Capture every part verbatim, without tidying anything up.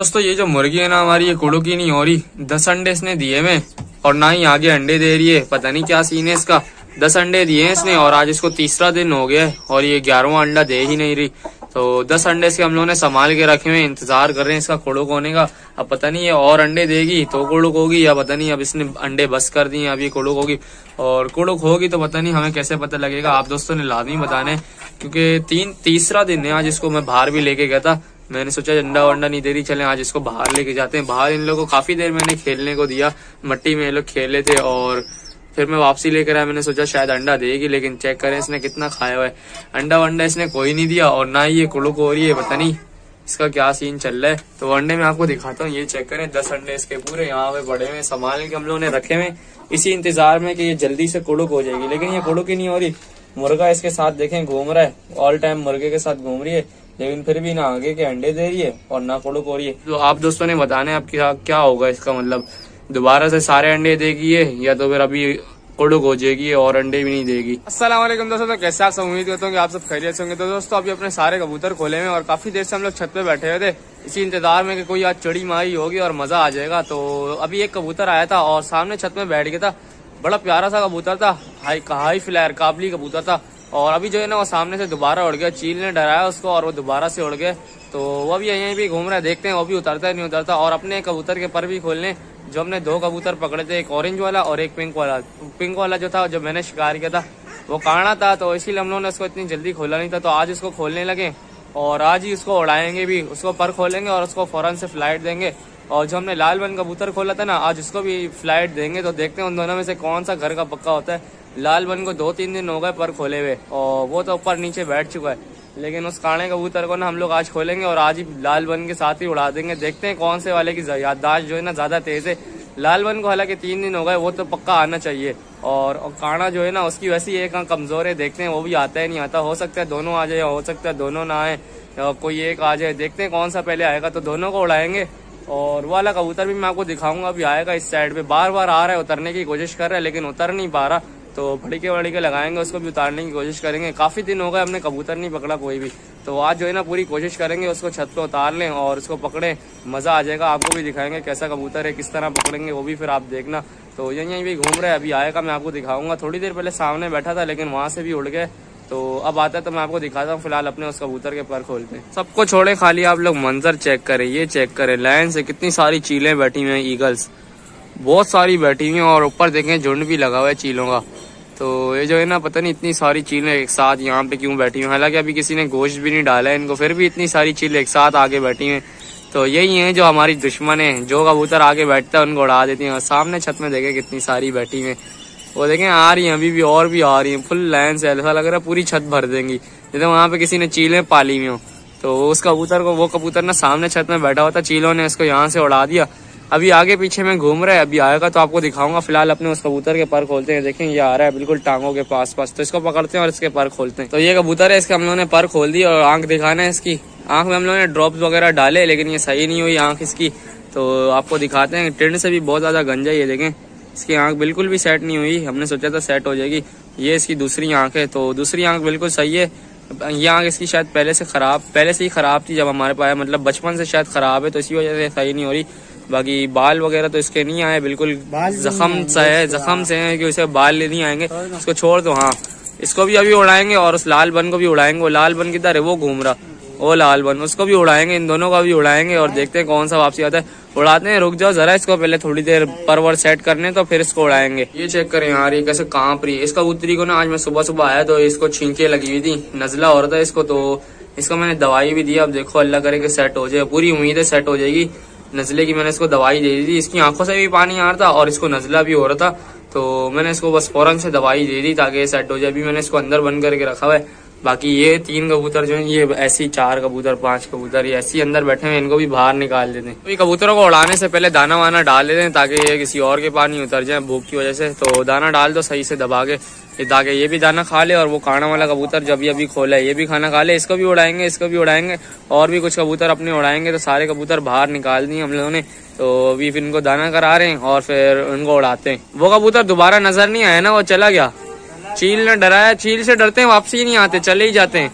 दोस्तों ये जो मुर्गी है ना हमारी, ये कुड़ू की नहीं हो रही। दस अंडे इसने दिए में और ना ही आगे अंडे दे रही है। पता नहीं क्या सीन है इसका। दस अंडे दिए हैं इसने और आज इसको तीसरा दिन हो गया है और ये ग्यारहवां अंडा दे ही नहीं रही। तो दस अंडे इसके हम लोगों ने संभाल के रखे हुए, इंतजार कर रहे हैं इसका कुड़ुक होने का। अब पता नहीं ये और अंडे देगी तो कुड़ुक होगी या पता नहीं अब इसने अंडे बस कर दिए, अब ये कुड़ुक होगी। और कुड़ुक होगी तो पता नहीं हमें कैसे पता लगेगा। आप दोस्तों ने लाजमी बताने, क्योंकि तीन तीसरा दिन है आज। इसको मैं बाहर भी लेके गया था, मैंने सोचा अंडा वंडा नहीं दे रही, चले आज इसको बाहर लेके जाते हैं। बाहर इन लोगों को काफी देर मैंने खेलने को दिया, मट्टी में ये लोग खेले थे और फिर मैं वापसी लेकर आया। मैंने सोचा शायद अंडा देगी, लेकिन चेक करें इसने कितना खाया हुआ है। अंडा वंडा इसने कोई नहीं दिया और ना ही ये कुड़ुक हो रही है। पता नहीं इसका क्या सीन चल रहा है। तो अंडे मैं आपको दिखाता हूँ, ये चेक करें, दस अंडे इसके पूरे यहाँ पे बड़े हुए संभाल के हम लोगों ने रखे हुए, इसी इंतजार में कि ये जल्दी से कुड़ुक हो जाएगी। लेकिन ये कुड़ुक ही नहीं हो रही। मुर्गा इसके साथ देखें घूम रहा है, ऑल टाइम मुर्गे के साथ घूम रही है, लेकिन फिर भी ना आगे के अंडे दे रही है और ना कुड़ुक हो रही है। तो आप दोस्तों ने बताने अब क्या क्या होगा इसका मतलब, दोबारा से सारे अंडे देगी ये या तो फिर अभी कुड़ुक हो जाएगी और अंडे भी नहीं देगी। अस्सलाम वालेकुम दोस्तों, तो कैसे आप सब, उम्मीद करता हूँ कि आप सब खैरियत से होंगे। तो दोस्तों अभी अपने सारे कबूतर खोले हुए और काफी देर से हम लोग छत पे बैठे हुए थे, इसी इंतजार में कि कोई आज चढ़ी मारी होगी और मजा आ जाएगा। तो अभी एक कबूतर आया था और सामने छत में बैठ गया था, बड़ा प्यारा सा कबूतर था, हाई हाई फ्लायर काबली कबूतर था। और अभी जो है ना वो सामने से दोबारा उड़ गया, चील ने डराया उसको और वो दोबारा से उड़ गया। तो वो भी यहीं भी घूम रहा है, देखते हैं वो भी उतरता है नहीं उतरता। और अपने कबूतर के पर भी खोलने, जो हमने दो कबूतर पकड़े थे, एक ऑरेंज वाला और एक पिंक वाला। पिंक वाला जो था जो मैंने शिकार किया था वो काड़ा था, तो इसीलिए हम लोगों ने उसको इतनी जल्दी खोला नहीं था। तो आज उसको खोलने लगे और आज ही उसको उड़ाएंगे भी, उसको पर खोलेंगे और उसको फौरन से फ्लाइट देंगे। और जो हमने लाल बन कबूतर खोला था ना, आज उसको भी फ्लाइट देंगे। तो देखते हैं उन दोनों में से कौन सा घर का पक्का होता है। लाल बन को दो तीन दिन हो गए पर खोले हुए और वो तो ऊपर नीचे बैठ चुका है, लेकिन उस काणे कबूतर को ना हम लोग आज खोलेंगे और आज ही लाल बन के साथ ही उड़ा देंगे। देखते हैं कौन से वाले की याददाश्त जो है ना ज्यादा तेज है। लाल बन को हालांकि तीन दिन हो गए, वो तो पक्का आना चाहिए। और, और काना जो है ना उसकी वैसी एक कमजोर है, देखते हैं वो भी आता है नहीं आता। हो सकता है दोनों आ जाए, हो सकता है दोनों ना आए, कोई एक आ जाए। देखते हैं कौन सा पहले आएगा, तो दोनों को उड़ाएंगे। और वो वाला कबूतर भी मैं आपको दिखाऊंगा, अभी आएगा इस साइड पे, बार बार आ रहा है, उतरने की कोशिश कर रहा है लेकिन उतर नहीं पा रहा। तो भड़के वड़के लगाएंगे, उसको भी उतारने की कोशिश करेंगे। काफी दिन हो गए हमने कबूतर नहीं पकड़ा कोई भी, तो आज जो है ना पूरी कोशिश करेंगे उसको छत पे उतार लें और उसको पकड़े, मजा आ जाएगा। आपको भी दिखाएंगे कैसा कबूतर है, किस तरह पकड़ेंगे वो भी फिर आप देखना। तो यहीं यहीं भी घूम रहे हैं, अभी आएगा मैं आपको दिखाऊंगा। थोड़ी देर पहले सामने बैठा था लेकिन वहां से भी उड़ गए, तो अब आता है तो मैं आपको दिखाता हूँ। फिलहाल अपने उस कबूतर के पर खोलते हैं। सबको छोड़े, खाली आप लोग मंजर चेक करें, ये चेक करें, लाइन से कितनी सारी चीलें बैठी हुई हैं, ईगल्स बहुत सारी बैठी हुई हैं और ऊपर देखें झुंड भी लगा हुआ है चीलों का। तो ये जो है ना पता नहीं इतनी सारी चीलें एक साथ यहाँ पे क्यों बैठी हुई, हालांकि अभी किसी ने गोश्त भी नहीं डाला है इनको, फिर भी इतनी सारी चीलें एक साथ आगे बैठी हुई हैं। तो यही है जो हमारी दुश्मन है, जो कबूतर आगे बैठता है उनको उड़ा देती हैं। और सामने छत में देखें कितनी सारी बैठी हुई, वो देखें आ रही है अभी भी और भी आ रही है फुल लाइन से, ऐसा लग रहा है पूरी छत भर देंगी, जैसे वहां पे किसी ने चीलें पाली हुई हो। तो उस कबूतर को, वो कबूतर ना सामने छत में बैठा हुआ था, चीलों ने इसको यहाँ से उड़ा दिया। अभी आगे पीछे में घूम रहा है, अभी आएगा तो आपको दिखाऊंगा। फिलहाल अपने उस कबूतर के पर खोलते हैं, देखें ये आ रहा है बिल्कुल टांगों के पास पास, तो इसको पकड़ते हैं और इसके पर खोलते हैं। तो ये कबूतर है, इसके हम लोगों ने पर खोल दी और आंख दिखाना है इसकी। आंख में हम लोगों ने ड्रॉप्स वगैरह डाले लेकिन ये सही नहीं हुई आंख इसकी, तो आपको दिखाते हैं। टिंड से भी बहुत ज्यादा गंजा, ये देखें इसकी आंख बिल्कुल भी सेट नहीं हुई, हमने सोचा था सेट हो जाएगी। ये इसकी दूसरी आंख है, तो दूसरी आंख बिल्कुल सही है। ये आंख इसकी शायद पहले से खराब पहले से ही खराब थी जब हमारे पास, मतलब बचपन से शायद खराब है, तो इसी वजह से सही नहीं हो रही। बाकी बाल वगैरह तो इसके नहीं आए, बिल्कुल जख्म सा है, जख्म से है कि उसे बाल नहीं आएंगे। इसको छोड़ दो, हाँ इसको भी अभी उड़ाएंगे और उस लाल बन को भी उड़ाएंगे। वो लाल बन किधर है, वो घूम रहा, वो लाल बन, उसको भी उड़ाएंगे, इन दोनों का भी उड़ाएंगे और देखते हैं कौन सा वापसी आता है। उड़ाते हैं, रुक जाओ जरा, इसको पहले थोड़ी देर परवर सेट करने तो फिर इसको उड़ाएंगे। ये चेक करें यार, ये कैसे कांप रही है। इस कबूतरी को ना आज मैं सुबह सुबह आया तो इसको छींके लगी हुई थी, नजला हो रहा था इसको, तो इसको मैंने दवाई भी दी। अब देखो अल्लाह करे कि सेट हो जाए, पूरी उम्मीद है सेट हो जाएगी। नजले की मैंने इसको दवाई दे दी थी, इसकी आंखों से भी पानी आ रहा था और इसको नजला भी हो रहा था, तो मैंने इसको बस फौरन से दवाई दे दी ताकि सेट हो जाए। अभी मैंने इसको अंदर बंद करके रखा हुआ है। बाकी ये तीन कबूतर जो है, ये ऐसी चार कबूतर पांच कबूतर ये ऐसी अंदर बैठे हैं, इनको भी बाहर निकाल देते हैं। तो ये कबूतरों को उड़ाने से पहले दाना वाना डाल देते हैं ताकि ये किसी और के पास नहीं उतर जाए भूख की वजह से। तो दाना डाल दो सही से दबा के, ताकि ये भी दाना खा ले और वो काना वाला कबूतर जब अभी खोला है ये भी खाना खा ले। इसको भी उड़ाएंगे, इसको भी उड़ाएंगे और भी कुछ कबूतर अपने उड़ाएंगे। तो सारे कबूतर बाहर निकाल दिए हम लोगों ने, तो अभी फिर इनको दाना करा रहे हैं और फिर उनको उड़ाते हैं। वो कबूतर दोबारा नजर नहीं आया ना, वो चला गया, चील ने डराया, चील से डरते हैं वापसी ही नहीं आते, चले ही जाते हैं।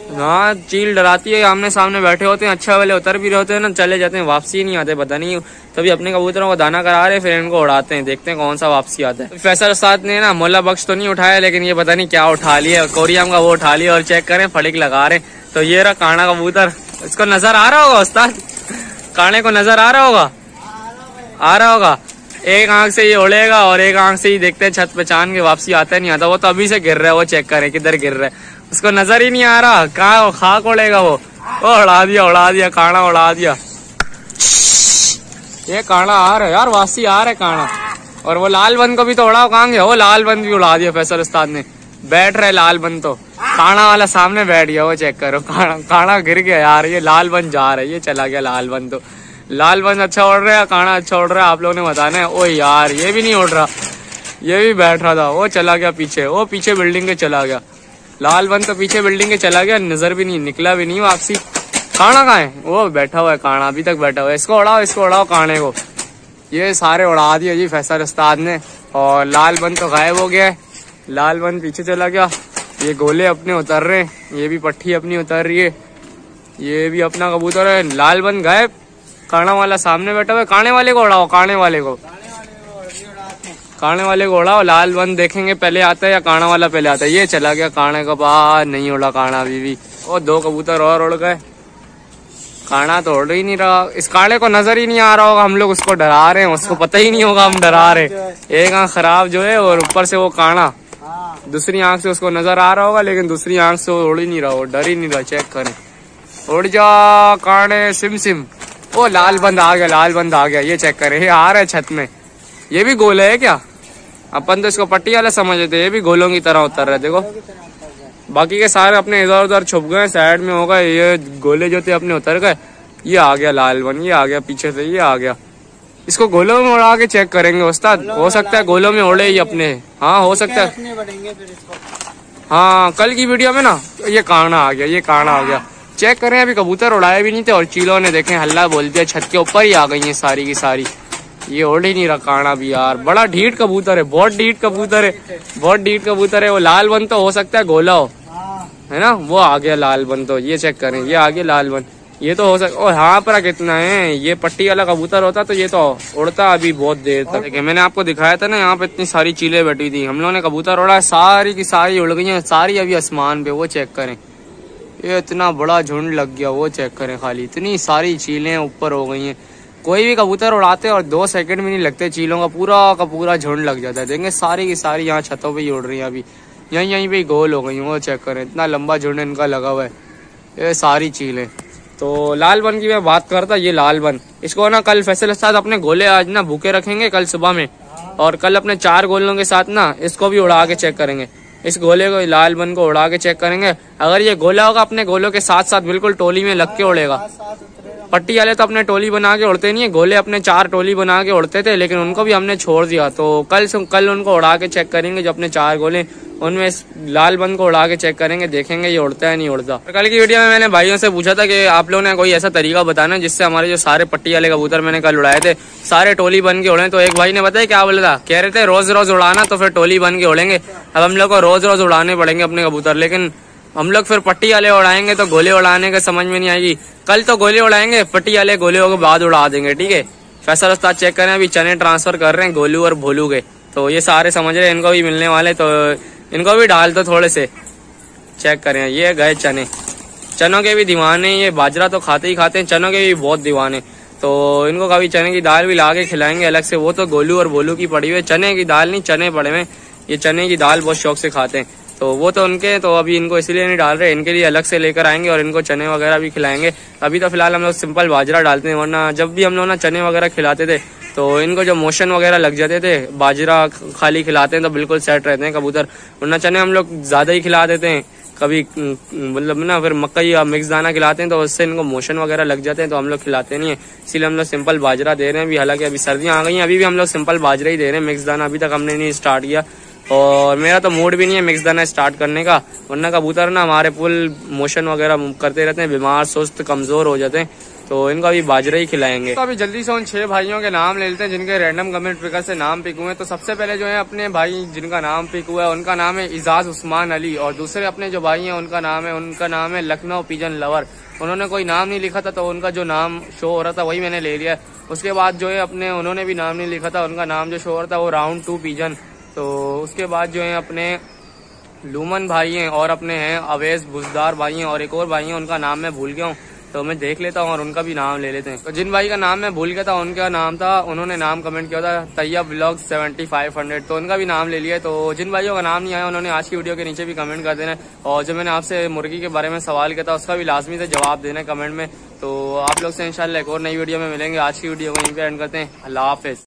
हाँ चील डराती है, आमने सामने बैठे होते हैं, अच्छा वाले उतर भी रहे होते हैं ना, चले जाते हैं, वापसी नहीं आते, पता नहीं। तभी अपने कबूतरों को दाना करा रहे, फिर इनको उड़ाते हैं, देखते हैं कौन सा वापसी आता है। फैसल उस्ताद ने ना मोला बख्श तो नहीं उठाया, लेकिन ये पता नहीं क्या उठा लिया, कोरियम का वो उठा लिया और चेक करें फड़िक लगा रहे। तो ये रहा काना कबूतर, इसको नजर आ रहा होगा उस्ताद, काने को नजर आ रहा होगा, आ रहा होगा। एक आंख से ये उड़ेगा और एक आंख से ही देखते हैं छत पे चांद के, वापसी आता नहीं आता। वो तो अभी से गिर रहा है, वो चेक करें किधर गिर रहा है, उसको नजर ही नहीं आ रहा, कहाँ खाक उड़ेगा वो। ओ उड़ा दिया उड़ा दिया काना उड़ा दिया। ये काना आ रहा है यार, वापसी आ रहा है काना। और वो लाल बंद को भी तो उड़ा, कहाँ गया वो लाल बंद भी उड़ा दिया फैसल उस्ताद ने। बैठ रहे लाल बंद, तो काना वाला सामने बैठ गया, वो चेक करो काना काना गिर गया यार। ये लाल बंद जा रहा है, ये चला गया लाल बंद। तो लाल बंद अच्छा उड़ रहा है, काना अच्छा उड़ रहा है, आप लोगों ने बताना है। ओ यार ये भी नहीं उड़ रहा, ये भी बैठ रहा था, वो चला गया पीछे, वो पीछे बिल्डिंग के चला गया। लाल बंद तो पीछे बिल्डिंग के चला गया, नजर भी नहीं, निकला भी नहीं वापसी। काना कहाँ है, वो बैठा हुआ है काना, अभी तक बैठा हुआ है। इसको उड़ाओ इसको उड़ाओ काने को। ये सारे उड़ा दिया जी फैसल उस्ताद ने। और लाल बंद तो गायब हो गया है, लाल बंद पीछे चला गया। ये गोले अपने उतर रहे हैं, ये भी पट्टी अपनी उतर रही है, ये भी अपना कबूतर है। लाल बंद गायब, काना वाला सामने बैठा हुआ है। काने वाले को उड़ाओ, काने वाले को काने वाले को उड़ाओ। लाल बंद देखेंगे पहले आता है या काना वाला पहले आता है। ये चला गया काने का पास, नहीं उड़ा काना अभी भी। और दो कबूतर और उड़ गए, काना तो उड़ ही नहीं रहा। इस काने को नजर ही नहीं आ रहा होगा, हम लोग उसको डरा रहे हैं, उसको पता ही नहीं होगा हम डरा रहे। एक आंख खराब जो है और ऊपर से वो काना, दूसरी आंख से उसको नजर आ रहा होगा, लेकिन दूसरी आंख से वो उड़ ही नहीं रहा, वो डर ही नहीं रहा। चेक करें, उड़ जा काने सिम सिम। ओ लाल बंद आ गया, लाल बंद आ गया, ये चेक करें, ये आ रहा है छत में। ये भी गोले है क्या, अपन तो इसको पट्टी वाला समझ रहे थे, ये भी गोलों की तरह उतर रहे। देखो बाकी के सारे अपने इधर उधर छुप गए, साइड में हो गए, ये गोले जो थे अपने उतर गए। ये आ गया लाल बन, ये आ गया पीछे से, ये आ गया। इसको गोलों में उड़ा के चेक करेंगे उस्ताद, हो सकता है गोलों में उड़े ही अपने। हाँ हो सकता है, हाँ कल की वीडियो में ना ये काना आ गया, ये काना आ गया। चेक करें, अभी कबूतर उड़ाए भी नहीं थे और चीलों ने देखें हल्ला बोल दिया, छत के ऊपर ही आ गई है सारी की सारी। ये उड़ ही नहीं रहा काना भी यार, बड़ा ढीठ कबूतर है, बहुत ढीठ कबूतर है, बहुत ढीठ कबूतर है। वो लाल बन तो हो सकता है गोला हो, है ना, वो आ गया लाल बन। तो ये चेक करें, ये आ गया लाल बन, ये तो हो सकता। और हाँ पर कितना है, ये पट्टी वाला कबूतर होता तो ये तो उड़ता अभी बहुत देर तक। देखिए मैंने आपको दिखाया था ना, यहाँ पे इतनी सारी चीलें बैठी थी, हम लोगों ने कबूतर उड़ा, सारी की सारी उड़ गई है, सारी अभी आसमान पे। वो चेक करें, ये इतना बड़ा झुंड लग गया, वो चेक करें, खाली इतनी सारी चीलें ऊपर हो गई हैं। कोई भी कबूतर उड़ाते और दो सेकंड भी नहीं लगते, चीलों का पूरा का पूरा झुंड लग जाता है। देखेंगे सारी की सारी यहाँ छतों पे ही उड़ रही है, अभी यहीं यहीं पे गोल हो गई। वो चेक करें, इतना लंबा झुंड इनका लगा हुआ है, ये सारी चीलें। तो लाल बन की मैं बात करता, ये लाल बन, इसको ना कल फैसल उस्ताद अपने गोले आज ना भूखे रखेंगे कल सुबह में, और कल अपने चार गोलों के साथ ना इसको भी उड़ा के चेक करेंगे। इस गोले को, लाल बन को उड़ा के चेक करेंगे। अगर ये गोला होगा अपने गोलों के साथ साथ बिल्कुल टोली में लग के उड़ेगा। पट्टी वाले तो अपने टोली बना के उड़ते नहीं है, गोले अपने चार टोली बना के उड़ते थे, लेकिन उनको भी हमने छोड़ दिया। तो कल कल उनको उड़ा के चेक करेंगे, जो अपने चार गोले उनमें लाल बन को उड़ा के चेक करेंगे, देखेंगे ये उड़ता है नहीं उड़ता। कल की वीडियो में मैंने भाइयों से पूछा था कि आप लोगों ने कोई ऐसा तरीका बताना जिससे हमारे जो सारे पट्टी वाले कबूतर मैंने कल उड़ाए थे सारे टोली बन के उड़े। तो एक भाई ने बताया क्या बोला था, कह रहे थे रोज रोज उड़ाना तो फिर टोली बन के उड़ेंगे। अब हम लोग को रोज रोज उड़ाने पड़ेंगे अपने कबूतर, लेकिन हम लोग फिर पट्टी वाले उड़ाएंगे तो गोले उड़ाने का समझ में नहीं आएगी। कल तो गोले उड़ाएंगे, पट्टी वाले गोले के बाद उड़ा देंगे, ठीक है। फैसल उस्ताद चेक करें, अभी चने ट्रांसफर कर रहे हैं गोलू और भोलू के, तो ये सारे समझ रहे हैं इनको भी मिलने वाले, तो इनको भी डाल दो थोड़े से। चेक करें, ये गए चने, चनों के भी दीवाने, ये बाजरा तो खाते ही खाते हैं, चनों के भी बहुत दीवाने। तो इनको कभी चने की दाल भी ला के खिलाएंगे अलग से। वो तो गोलू और भोलू की पड़ी हुई, चने की दाल नहीं, चने पड़े हुए, ये चने की दाल बहुत शौक से खाते हैं, तो वो तो उनके, तो अभी इनको इसलिए नहीं डाल रहे, इनके लिए अलग से लेकर आएंगे और इनको चने वगैरह भी खिलाएंगे। अभी तो फिलहाल हम लोग सिंपल बाजरा डालते हैं, वरना जब भी हम लोग ना चने वगैरह खिलाते थे तो इनको जो मोशन वगैरह लग जाते थे, बाजरा खाली खिलाते हैं तो बिल्कुल सेट रहते हैं कबूतर, वरना चने हम लोग ज्यादा ही खिला देते हैं कभी, मतलब ना फिर मकई या मिक्स दाना खिलाते हैं तो उससे इनको मोशन वगैरह लग जाते हैं, तो हम लोग खिलाते नहीं है, इसीलिए हम लोग सिंपल बाजरा दे रहे हैं। अभी हालांकि अभी सर्दियाँ आ गई हैं, अभी भी हम लोग सिंपल बाजरा ही दे रहे हैं, मिक्स दाना अभी तक हमने नहीं स्टार्ट किया। और मेरा तो मूड भी नहीं है मिक्स दाना स्टार्ट करने का, वरना कबूतर ना हमारे फुल मोशन वगैरह करते रहते हैं, बीमार सुस्त कमजोर हो जाते हैं, तो इनका भी बाजरा ही खिलाएंगे। तो अभी जल्दी से उन छह भाइयों के नाम ले लेते हैं जिनके रैंडम कमेंट पिकर से नाम पिक हुए। तो सबसे पहले जो है अपने भाई जिनका नाम पिक हुआ है उनका नाम है इजाज उस्मान अली, और दूसरे अपने जो भाई हैं उनका नाम है उनका नाम है लखनऊ पिजन लवर। उन्होंने कोई नाम नहीं लिखा था तो उनका जो नाम शो हो रहा था वही मैंने ले लिया। उसके बाद जो है अपने उन्होंने भी नाम नहीं लिखा था, उनका नाम जो शो हो रहा था वो राउंड टू पिजन। तो उसके बाद जो है अपने लूमन भाई हैं और अपने हैं अवैस बुजदार भाई हैं और एक और भाई हैं उनका नाम मैं भूल गया हूँ, तो मैं देख लेता हूँ और उनका भी नाम ले लेते हैं। तो जिन भाई का नाम मैं भूल गया था उनका नाम था, उन्होंने नाम कमेंट किया था Taiyab vlog seventy five hundred, तो उनका भी नाम ले लिया है। तो जिन भाइयों का नाम नहीं आया उन्होंने आज की वीडियो के नीचे भी कमेंट कर देना है, और जो मैंने आपसे मुर्गी के बारे में सवाल किया था उसका भी लाजमी से जवाब देना है कमेंट में। तो आप लोग से इंशाल्लाह एक और नई वीडियो में मिलेंगे। आज की वीडियो को यहीं पे एंड करते हैं। अल्लाह हाफिज।